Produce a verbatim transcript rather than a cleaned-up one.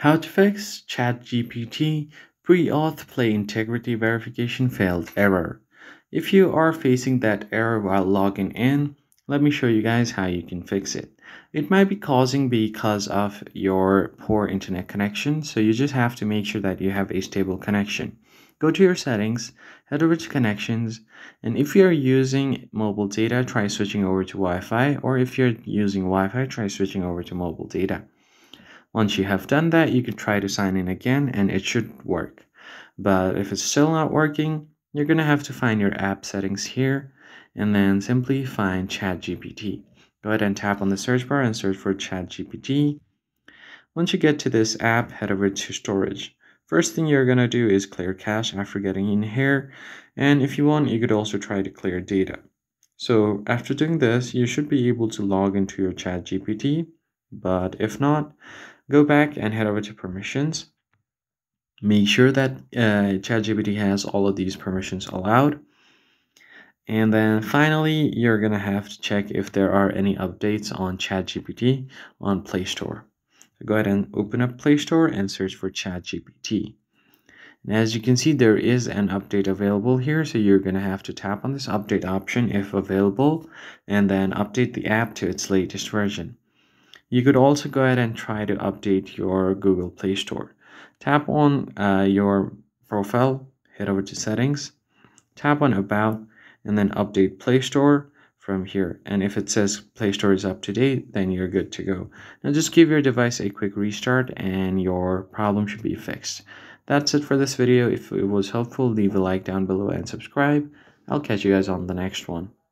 How to fix ChatGPT Preauth Play Integrity Verification Failed error. If you are facing that error while logging in, let me show you guys how you can fix it. It might be causing because of your poor internet connection, so you just have to make sure that you have a stable connection. Go to your settings, head over to connections, and if you're using mobile data, try switching over to Wi-Fi, or if you're using Wi-Fi, try switching over to mobile data. Once you have done that, you can try to sign in again and it should work. But if it's still not working, you're going to have to find your app settings here and then simply find ChatGPT. Go ahead and tap on the search bar and search for ChatGPT. Once you get to this app, head over to storage. First thing you're going to do is clear cache after getting in here. And if you want, you could also try to clear data. So after doing this, you should be able to log into your ChatGPT. But if not, go back and head over to permissions. Make sure that uh, ChatGPT has all of these permissions allowed. And then finally, you're going to have to check if there are any updates on ChatGPT on Play Store. So go ahead and open up Play Store and search for ChatGPT. And as you can see, there is an update available here. So you're going to have to tap on this update option if available, and then update the app to its latest version. You could also go ahead and try to update your Google Play Store. Tap on uh, your profile, head over to settings, tap on about, and then update Play Store from here. And if it says Play Store is up to date, then you're good to go. Now just give your device a quick restart and your problem should be fixed. That's it for this video. If it was helpful, leave a like down below and subscribe. I'll catch you guys on the next one.